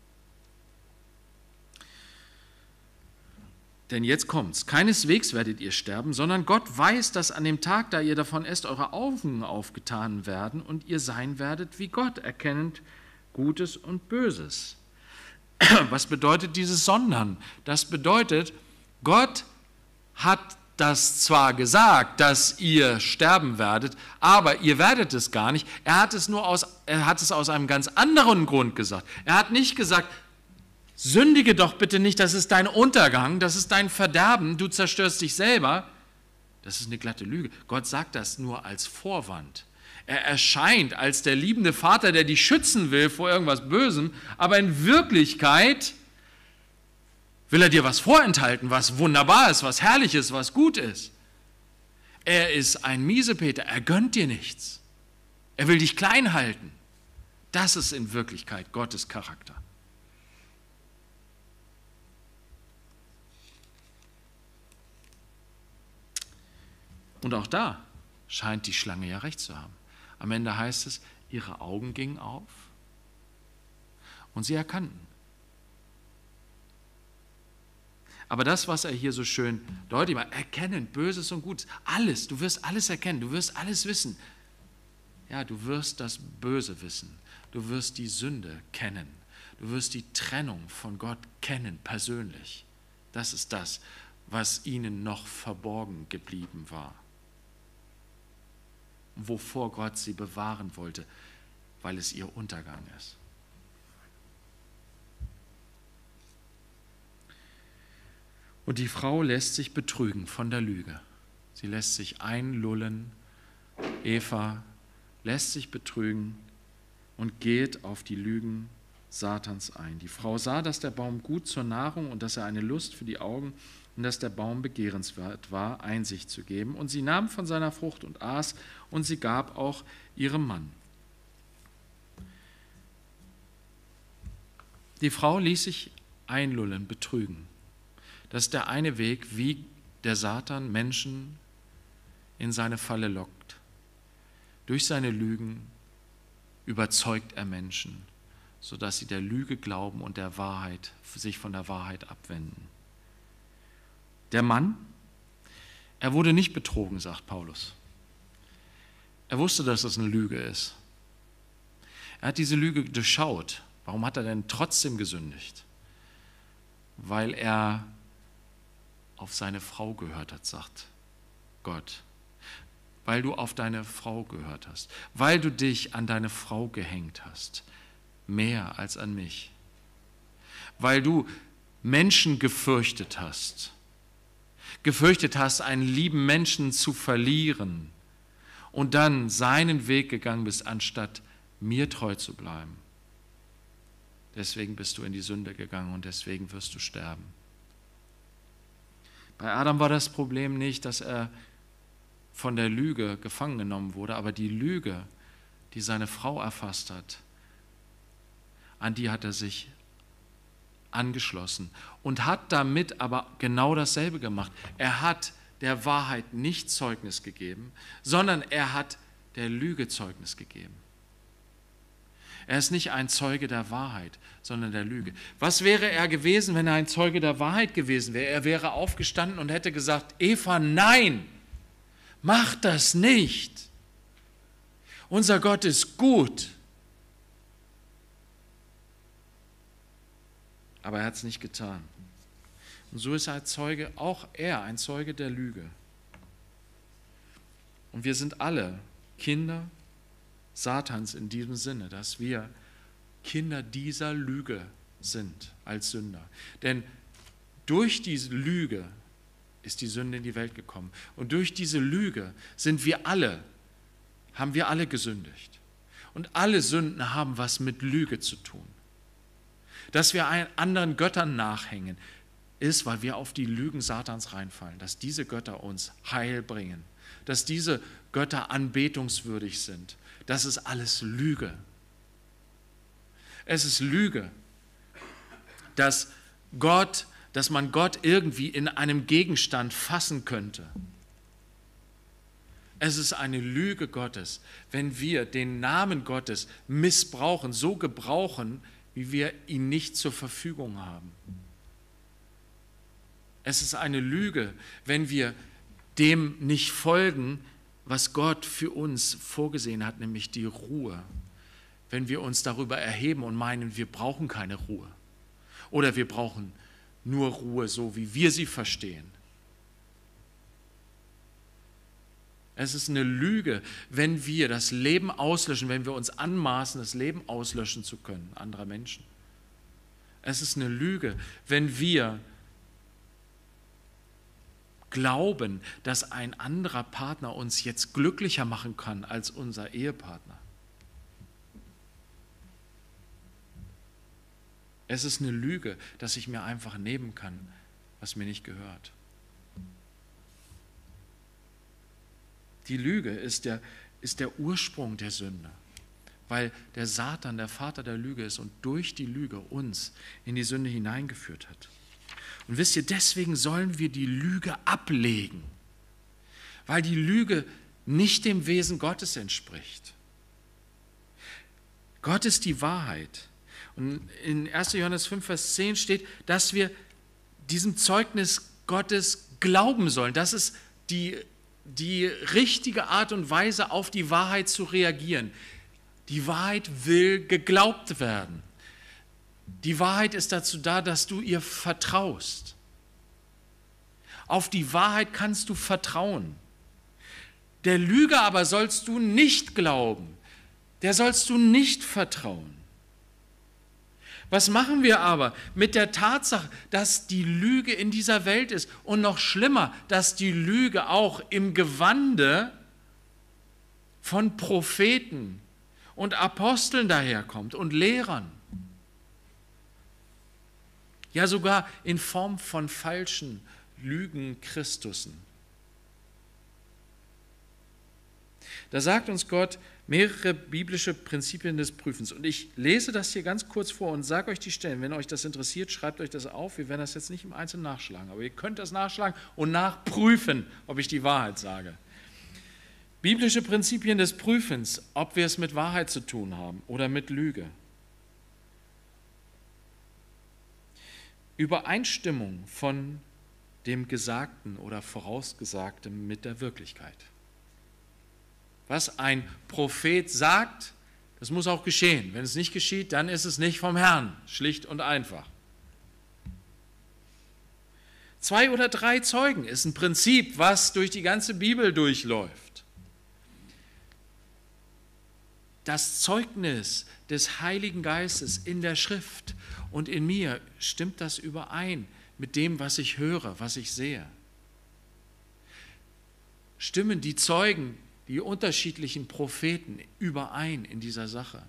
Denn jetzt kommt's. Keineswegs werdet ihr sterben, sondern Gott weiß, dass an dem Tag, da ihr davon esst, eure Augen aufgetan werden und ihr sein werdet wie Gott, erkennend Gutes und Böses. Was bedeutet dieses Sondern? Das bedeutet, Gott hat das zwar gesagt, dass ihr sterben werdet, aber ihr werdet es gar nicht. Er hat es nur aus, er hat es aus einem ganz anderen Grund gesagt. Er hat nicht gesagt, sündige doch bitte nicht, das ist dein Untergang, das ist dein Verderben, du zerstörst dich selber. Das ist eine glatte Lüge. Gott sagt das nur als Vorwand. Er erscheint als der liebende Vater, der dich schützen will vor irgendwas Bösem, aber in Wirklichkeit will er dir was vorenthalten, was wunderbar ist, was herrlich ist, was gut ist. Er ist ein Miesepeter, er gönnt dir nichts. Er will dich klein halten. Das ist in Wirklichkeit Gottes Charakter. Und auch da scheint die Schlange ja recht zu haben. Am Ende heißt es, ihre Augen gingen auf und sie erkannten. Aber das, was er hier so schön deutlich macht, erkennen, Böses und Gutes, alles, du wirst alles erkennen, du wirst alles wissen. Ja, du wirst das Böse wissen, du wirst die Sünde kennen, du wirst die Trennung von Gott kennen, persönlich. Das ist das, was ihnen noch verborgen geblieben war. Wovor Gott sie bewahren wollte, weil es ihr Untergang ist. Und die Frau lässt sich betrügen von der Lüge. Sie lässt sich einlullen. Eva lässt sich betrügen und geht auf die Lügen Satans ein. Die Frau sah, dass der Baum gut zur Nahrung und dass er eine Lust für die Augen und dass der Baum begehrenswert war, Einsicht zu geben. Und sie nahm von seiner Frucht und aß, und sie gab auch ihrem Mann. Die Frau ließ sich einlullen, betrügen. Das ist der eine Weg, wie der Satan Menschen in seine Falle lockt. Durch seine Lügen überzeugt er Menschen, sodass sie der Lüge glauben und der Wahrheit, sich von der Wahrheit abwenden. Der Mann, er wurde nicht betrogen, sagt Paulus. Er wusste, dass das eine Lüge ist. Er hat diese Lüge durchschaut. Warum hat er denn trotzdem gesündigt? Weil er auf seine Frau gehört hat, sagt Gott. Weil du auf deine Frau gehört hast. Weil du dich an deine Frau gehängt hast. Mehr als an mich. Weil du Menschen gefürchtet hast. Gefürchtet hast, einen lieben Menschen zu verlieren. Und dann seinen Weg gegangen bist, anstatt mir treu zu bleiben. Deswegen bist du in die Sünde gegangen und deswegen wirst du sterben. Bei Adam war das Problem nicht, dass er von der Lüge gefangen genommen wurde, aber die Lüge, die seine Frau erfasst hat, an die hat er sich angeschlossen und hat damit aber genau dasselbe gemacht. Er hat der Wahrheit nicht Zeugnis gegeben, sondern er hat der Lüge Zeugnis gegeben. Er ist nicht ein Zeuge der Wahrheit, sondern der Lüge. Was wäre er gewesen, wenn er ein Zeuge der Wahrheit gewesen wäre? Er wäre aufgestanden und hätte gesagt, Eva, nein, mach das nicht. Unser Gott ist gut. Aber er hat es nicht getan. Und so ist er ein Zeuge, auch er, ein Zeuge der Lüge. Und wir sind alle Kinder Satans in diesem Sinne, dass wir Kinder dieser Lüge sind als Sünder. Denn durch diese Lüge ist die Sünde in die Welt gekommen. Und durch diese Lüge sind wir alle, haben wir alle gesündigt. Und alle Sünden haben was mit Lüge zu tun. Dass wir anderen Göttern nachhängen, ist, weil wir auf die Lügen Satans reinfallen, dass diese Götter uns Heil bringen, dass diese Götter anbetungswürdig sind. Das ist alles Lüge. Es ist Lüge, dass Gott, dass man Gott irgendwie in einem Gegenstand fassen könnte. Es ist eine Lüge Gottes, wenn wir den Namen Gottes missbrauchen, so gebrauchen, wie wir ihn nicht zur Verfügung haben. Es ist eine Lüge, wenn wir dem nicht folgen, was Gott für uns vorgesehen hat, nämlich die Ruhe. Wenn wir uns darüber erheben und meinen, wir brauchen keine Ruhe. Oder wir brauchen nur Ruhe, so wie wir sie verstehen. Es ist eine Lüge, wenn wir das Leben auslöschen, wenn wir uns anmaßen, das Leben auslöschen zu können, anderer Menschen. Es ist eine Lüge, wenn wir glauben, dass ein anderer Partner uns jetzt glücklicher machen kann als unser Ehepartner. Es ist eine Lüge, dass ich mir einfach nehmen kann, was mir nicht gehört. Die Lüge ist der, ist der Ursprung der Sünde, weil der Satan der Vater der Lüge ist und durch die Lüge uns in die Sünde hineingeführt hat. Und wisst ihr, deswegen sollen wir die Lüge ablegen, weil die Lüge nicht dem Wesen Gottes entspricht. Gott ist die Wahrheit. Und in erster Johannes fünf, Vers zehn steht, dass wir diesem Zeugnis Gottes glauben sollen. Das ist die, die richtige Art und Weise, auf die Wahrheit zu reagieren. Die Wahrheit will geglaubt werden. Die Wahrheit ist dazu da, dass du ihr vertraust. Auf die Wahrheit kannst du vertrauen. Der Lüge aber sollst du nicht glauben. Der sollst du nicht vertrauen. Was machen wir aber mit der Tatsache, dass die Lüge in dieser Welt ist und noch schlimmer, dass die Lüge auch im Gewande von Propheten und Aposteln daherkommt und Lehrern? Ja, sogar in Form von falschen Lügen Christussen. Da sagt uns Gott mehrere biblische Prinzipien des Prüfens. Und ich lese das hier ganz kurz vor und sage euch die Stellen. Wenn euch das interessiert, schreibt euch das auf. Wir werden das jetzt nicht im Einzelnen nachschlagen, aber ihr könnt das nachschlagen und nachprüfen, ob ich die Wahrheit sage. Biblische Prinzipien des Prüfens, ob wir es mit Wahrheit zu tun haben oder mit Lüge. Übereinstimmung von dem Gesagten oder Vorausgesagten mit der Wirklichkeit. Was ein Prophet sagt, das muss auch geschehen. Wenn es nicht geschieht, dann ist es nicht vom Herrn, schlicht und einfach. Zwei oder drei Zeugen ist ein Prinzip, was durch die ganze Bibel durchläuft. Das Zeugnis des Heiligen Geistes in der Schrift und in mir, stimmt das überein mit dem, was ich höre, was ich sehe? Stimmen die Zeugen, die unterschiedlichen Propheten überein in dieser Sache?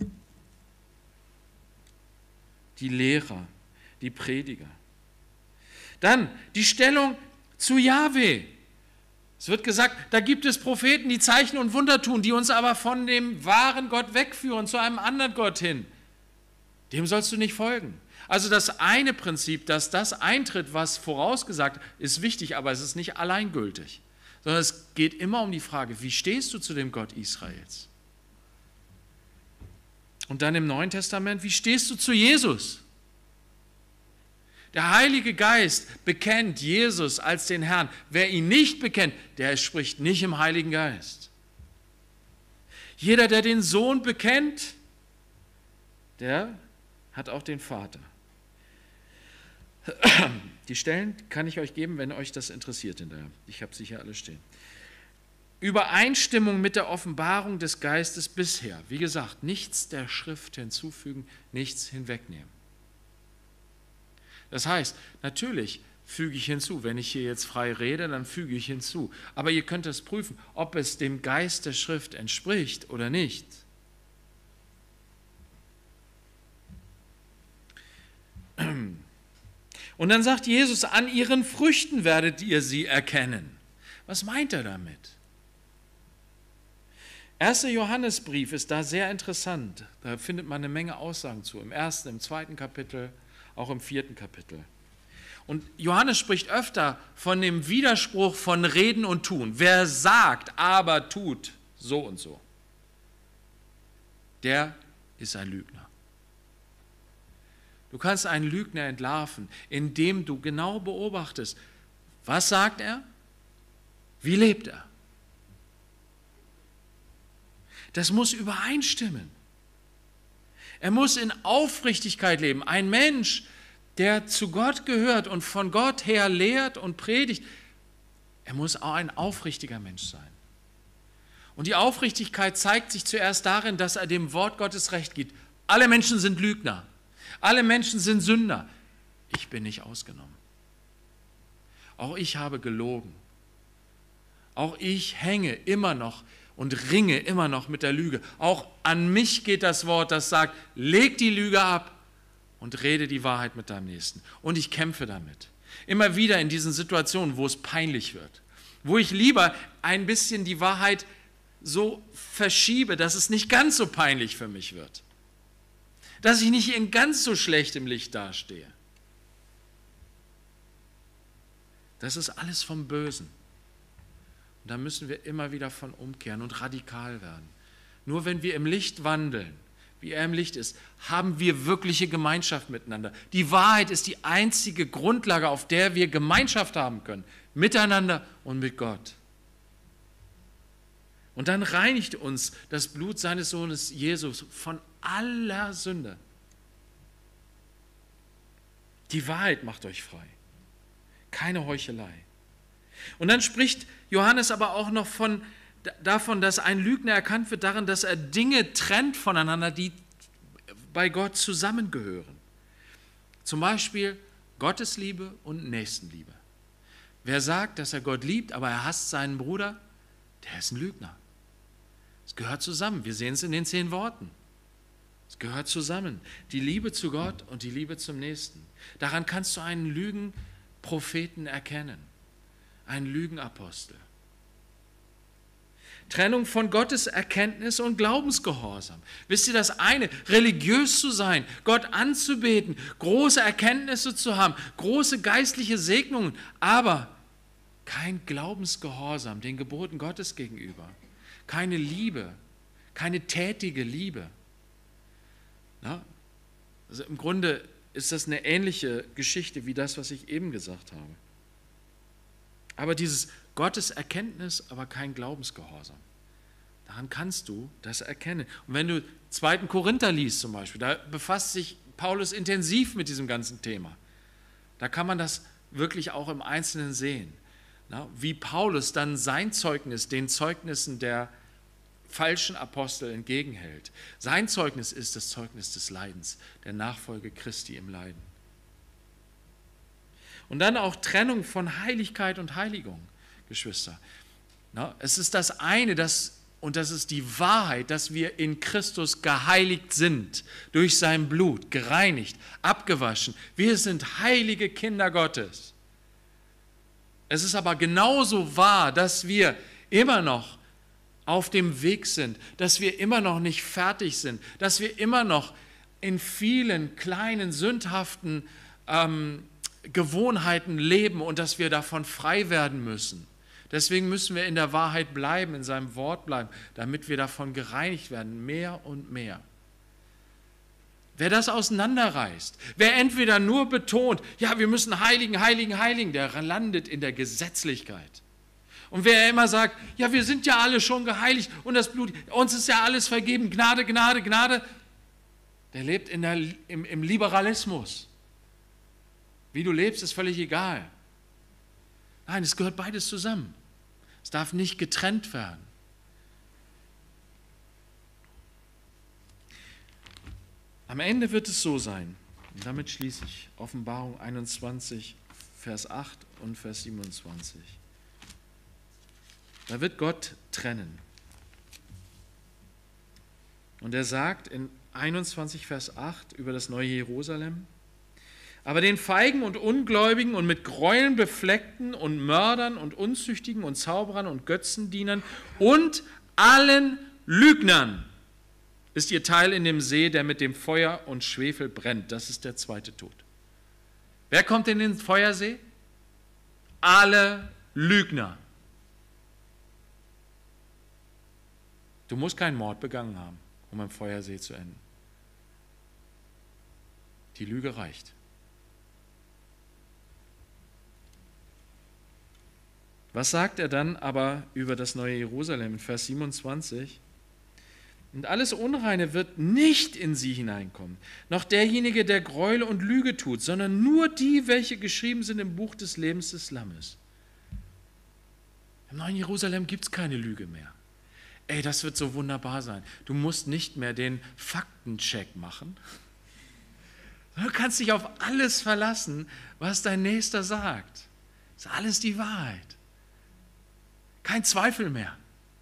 Die Lehrer, die Prediger. Dann die Stellung zu Jahwe. Es wird gesagt, da gibt es Propheten, die Zeichen und Wunder tun, die uns aber von dem wahren Gott wegführen, zu einem anderen Gott hin. Dem sollst du nicht folgen. Also das eine Prinzip, dass das eintritt, was vorausgesagt ist, wichtig, aber es ist nicht alleingültig. Sondern es geht immer um die Frage, wie stehst du zu dem Gott Israels? Und dann im Neuen Testament, wie stehst du zu Jesus? Der Heilige Geist bekennt Jesus als den Herrn. Wer ihn nicht bekennt, der spricht nicht im Heiligen Geist. Jeder, der den Sohn bekennt, der hat auch den Vater. Die Stellen kann ich euch geben, wenn euch das interessiert hinterher. Ich habe sie hier alle stehen. Übereinstimmung mit der Offenbarung des Geistes bisher. Wie gesagt, nichts der Schrift hinzufügen, nichts hinwegnehmen. Das heißt, natürlich füge ich hinzu. Wenn ich hier jetzt frei rede, dann füge ich hinzu. Aber ihr könnt es prüfen, ob es dem Geist der Schrift entspricht oder nicht. Und dann sagt Jesus, an ihren Früchten werdet ihr sie erkennen. Was meint er damit? Erster Johannesbrief ist da sehr interessant. Da findet man eine Menge Aussagen zu. Im ersten, im zweiten Kapitel, auch im vierten Kapitel. Und Johannes spricht öfter von dem Widerspruch von Reden und Tun. Wer sagt, aber tut so und so, der ist ein Lügner. Du kannst einen Lügner entlarven, indem du genau beobachtest, was sagt er, wie lebt er. Das muss übereinstimmen. Er muss in Aufrichtigkeit leben. Ein Mensch, der zu Gott gehört und von Gott her lehrt und predigt, er muss auch ein aufrichtiger Mensch sein. Und die Aufrichtigkeit zeigt sich zuerst darin, dass er dem Wort Gottes Recht gibt. Alle Menschen sind Lügner. Alle Menschen sind Sünder. Ich bin nicht ausgenommen. Auch ich habe gelogen. Auch ich hänge immer noch und ringe immer noch mit der Lüge. Auch an mich geht das Wort, das sagt, leg die Lüge ab und rede die Wahrheit mit deinem Nächsten. Und ich kämpfe damit. Immer wieder in diesen Situationen, wo es peinlich wird. Wo ich lieber ein bisschen die Wahrheit so verschiebe, dass es nicht ganz so peinlich für mich wird. Dass ich nicht in ganz so schlechtem Licht dastehe. Das ist alles vom Bösen. Und da müssen wir immer wieder von umkehren und radikal werden. Nur wenn wir im Licht wandeln, wie er im Licht ist, haben wir wirkliche Gemeinschaft miteinander. Die Wahrheit ist die einzige Grundlage, auf der wir Gemeinschaft haben können. Miteinander und mit Gott. Und dann reinigt uns das Blut seines Sohnes Jesus von aller Sünde. Die Wahrheit macht euch frei. Keine Heuchelei. Und dann spricht Johannes aber auch noch von, davon, dass ein Lügner erkannt wird darin, dass er Dinge trennt voneinander, die bei Gott zusammengehören. Zum Beispiel Gottesliebe und Nächstenliebe. Wer sagt, dass er Gott liebt, aber er hasst seinen Bruder, der ist ein Lügner. Es gehört zusammen. Wir sehen es in den zehn Worten. Es gehört zusammen. Die Liebe zu Gott und die Liebe zum Nächsten. Daran kannst du einen Lügenpropheten erkennen. Einen Lügenapostel. Trennung von Gottes Erkenntnis und Glaubensgehorsam. Wisst ihr das eine? Religiös zu sein, Gott anzubeten, große Erkenntnisse zu haben, große geistliche Segnungen, aber kein Glaubensgehorsam den Geboten Gottes gegenüber. Keine Liebe, keine tätige Liebe. Na, also im Grunde ist das eine ähnliche Geschichte wie das, was ich eben gesagt habe. Aber dieses Gottes Erkenntnis, aber kein Glaubensgehorsam. Daran kannst du das erkennen. Und wenn du zweiten Korinther liest zum Beispiel, da befasst sich Paulus intensiv mit diesem ganzen Thema. Da kann man das wirklich auch im Einzelnen sehen. Na, wie Paulus dann sein Zeugnis den Zeugnissen der falschen Apostel entgegenhält. Sein Zeugnis ist das Zeugnis des Leidens, der Nachfolge Christi im Leiden. Und dann auch Trennung von Heiligkeit und Heiligung, Geschwister. Na, es ist das eine, das, und das ist die Wahrheit, dass wir in Christus geheiligt sind, durch sein Blut, gereinigt, abgewaschen. Wir sind heilige Kinder Gottes. Es ist aber genauso wahr, dass wir immer noch auf dem Weg sind, dass wir immer noch nicht fertig sind, dass wir immer noch in vielen kleinen, sündhaften ähm, Gewohnheiten leben und dass wir davon frei werden müssen. Deswegen müssen wir in der Wahrheit bleiben, in seinem Wort bleiben, damit wir davon gereinigt werden, mehr und mehr. Wer das auseinanderreißt, wer entweder nur betont, ja, wir müssen heiligen, heiligen, heiligen, der landet in der Gesetzlichkeit. Und wer immer sagt, ja, wir sind ja alle schon geheiligt und das Blut, uns ist ja alles vergeben, Gnade, Gnade, Gnade, der lebt in der, im, im Liberalismus. Wie du lebst, ist völlig egal. Nein, es gehört beides zusammen. Es darf nicht getrennt werden. Am Ende wird es so sein, und damit schließe ich, Offenbarung einundzwanzig, Vers acht und Vers siebenundzwanzig. Da wird Gott trennen. Und er sagt in einundzwanzig, Vers acht über das neue Jerusalem, aber den Feigen und Ungläubigen und mit Gräueln befleckten und Mördern und Unzüchtigen und Zauberern und Götzendienern und allen Lügnern ist ihr Teil in dem See, der mit dem Feuer und Schwefel brennt. Das ist der zweite Tod. Wer kommt in den Feuersee? Alle Lügner. Du musst keinen Mord begangen haben, um im Feuersee zu enden. Die Lüge reicht. Was sagt er dann aber über das neue Jerusalem in Vers siebenundzwanzig? Und alles Unreine wird nicht in sie hineinkommen, noch derjenige, der Gräuel und Lüge tut, sondern nur die, welche geschrieben sind im Buch des Lebens des Lammes. Im neuen Jerusalem gibt es keine Lüge mehr. Ey, das wird so wunderbar sein. Du musst nicht mehr den Faktencheck machen. Du kannst dich auf alles verlassen, was dein Nächster sagt. Das ist alles die Wahrheit. Kein Zweifel mehr.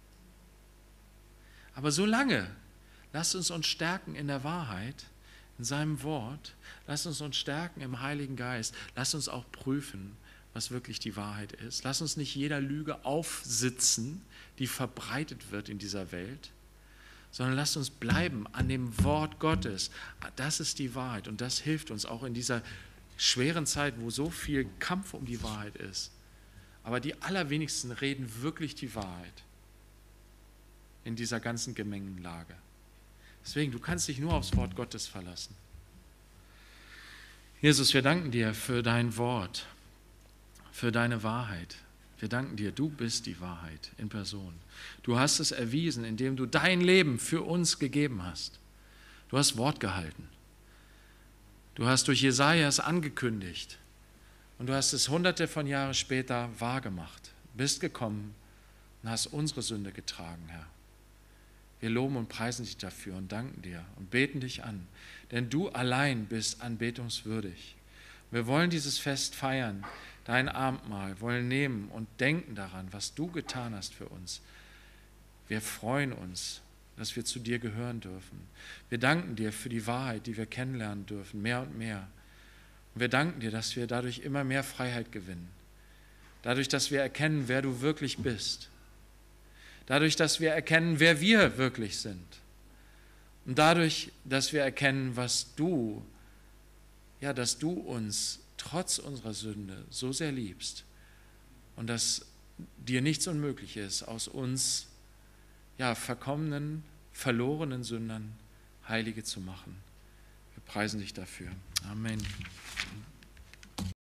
Aber solange, lasst uns uns stärken in der Wahrheit, in seinem Wort, lasst uns uns stärken im Heiligen Geist, lasst uns auch prüfen, was wirklich die Wahrheit ist. Lasst uns nicht jeder Lüge aufsitzen, die verbreitet wird in dieser Welt, sondern lasst uns bleiben an dem Wort Gottes. Das ist die Wahrheit und das hilft uns auch in dieser schweren Zeit, wo so viel Kampf um die Wahrheit ist. Aber die allerwenigsten reden wirklich die Wahrheit in dieser ganzen Gemengenlage. Deswegen, du kannst dich nur aufs Wort Gottes verlassen. Jesus, wir danken dir für dein Wort, für deine Wahrheit. Wir danken dir, du bist die Wahrheit in Person. Du hast es erwiesen, indem du dein Leben für uns gegeben hast. Du hast Wort gehalten. Du hast durch Jesaja es angekündigt und du hast es hunderte von Jahren später wahrgemacht. Bist gekommen und hast unsere Sünde getragen, Herr. Wir loben und preisen dich dafür und danken dir und beten dich an, denn du allein bist anbetungswürdig. Wir wollen dieses Fest feiern, dein Abendmahl, wollen nehmen und denken daran, was du getan hast für uns. Wir freuen uns, dass wir zu dir gehören dürfen. Wir danken dir für die Wahrheit, die wir kennenlernen dürfen, mehr und mehr. Und wir danken dir, dass wir dadurch immer mehr Freiheit gewinnen. Dadurch, dass wir erkennen, wer du wirklich bist. Dadurch, dass wir erkennen, wer wir wirklich sind. Und dadurch, dass wir erkennen, was du, ja, dass du uns trotz unserer Sünde so sehr liebst und dass dir nichts unmöglich ist, aus uns, ja, verkommenen, verlorenen Sündern Heilige zu machen. Wir preisen dich dafür. Amen.